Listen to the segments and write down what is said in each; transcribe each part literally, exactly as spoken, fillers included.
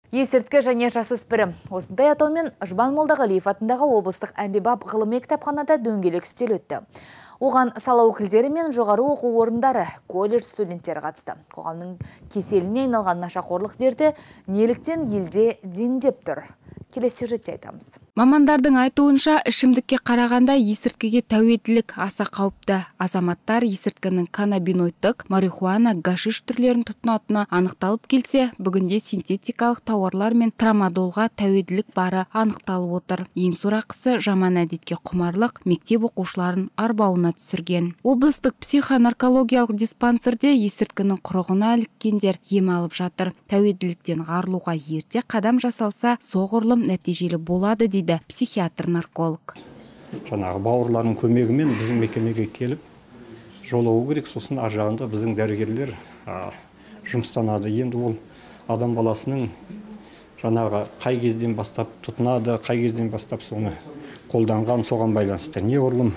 Есірткі және жасөспірім. Осындай атаумен Жұбан Молдағалиев атындағы облыстық әмбебап ғылыми кітапханада дөңгелек үстел өтті. Оған сала өкілдері мен жоғары оқу орындары, колледж студенттері қатысты. Қоғамның кеселіне айналған нашақорлық дерті неліктен елде дендеп тұр? Келесі сюжетте айтамыз. Мамандардың айтуынша, ішімдікке қарағанда есірткіге тәуелділік аса қауіпті. Азаматтар есірткінің каннабиноидтық, марихуана, гашиш түрлерін тұтынатыны анықталып келсе, бүгінде синтетикалық тауарлар мен трамадолға тәуелділік бары анықталып отыр. Ең сорақысы жаман әдетке құмарлық мектеп оқушыларын арбауына түсірген. Облыстық психонаркологиялық диспансерде есірткінің құрығына іліккендер ем алып жатыр. Тәуелділіктен арылуға ерте қадам жасалса, соғұрлым нәтижелі болады дейді психиатр-нарколог. Жаңағы бауырлардың көмегімен біздің мекемеге келіп жолауы керек, сосын ар жағында біздің дәрігерлер жұмыстанады. Енді ол адам баласының жаңағы қай кезден бастап тұтынады, қай кезден бастап соны қолданған, соған байланысты. Не орлым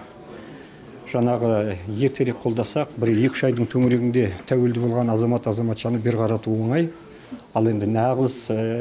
жаңағы ертерек қолдасақ, бір екі айдың төңірегінде тәуелді болған азамат азаматшаны бер қарату оңай. Ал енді нағыз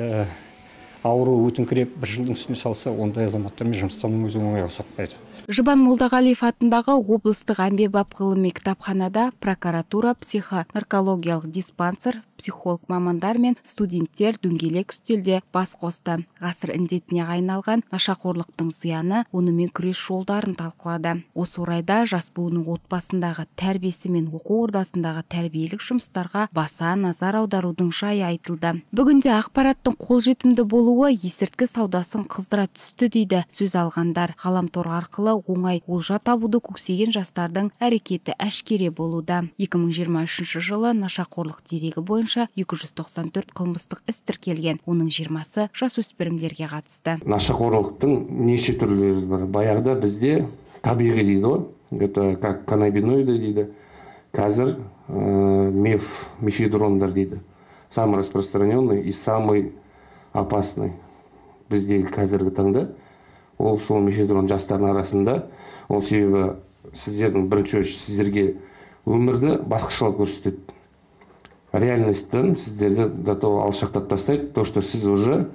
ауру өтіңкіреп бір жылдың үстіне салса, ондай азаматтармен жұмыстану өзі оңайға соқпайды. Жұбан Молдағалиев атындағы облыстық әмбебап ғылыми кітапханада прокуратура, психонаркологиялық диспансер, психолог мамандар мен студенттер дөңгелек үстелде бас қосты. Ғасыр індетіне айналған нашақорлықтың зияны, онымен күрес жолдарын талқылады. Осы орайда жас буынның отбасындағы тәрбиесі мен оқу ордасындағы тәрбиелік жұмыстарға баса назар аударудың жайы айтылды. Бүгінде ақпараттың қолжетімді болуы есірткі саудасын қыздыра түсті дейді сөз алғандар. Ғаламтор арқылы оңай олжа табуды көксеген жастардың әрекеті әшкере болуда. екі мың жиырма үшінші жылы нашақорлық дерегі бойынша екі жүз тоқсан төрт қылмыстық іс тіркелген. Оның жиырмасы жасөспірімдерге қатысты. Нашақорлықтың неше түрлері бар. Баяғыда бізде табиғи дейді ғой, это как каннабиноиды дейді. Қазір меф, мефедрондар дейді. Самый распространенный и самый опасный біздегі қазіргі таңда ол сол мефедрон жастардың арасында. Ол себебі сіздердің бірінші сіздерге өмірді басқашалап көрсетеді. Реальностьтен сіздерді готовы алшақтап тастайды. То, что сіз уже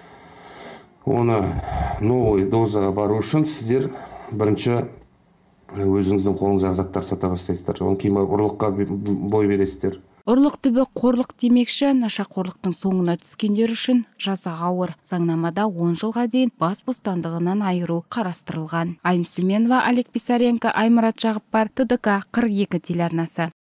оны новый дозаға бару үшін сіздер бірінші өзіңіздің қолыңыздағы заттар сата бастайсыздар. Оны кейін ұрлыққа бой бересіздер. Ұрлық түбі қорлық демекші, нашақорлықтың соңына түскендер үшін жаза ауыр. Заңнамада он жылға дейін бас бостандығынан айыру қарастырылған. Айым Сүлменова, Олег Писаренко, Аймұрат Жағыппар, Т Д К қырық екі телеарнасы.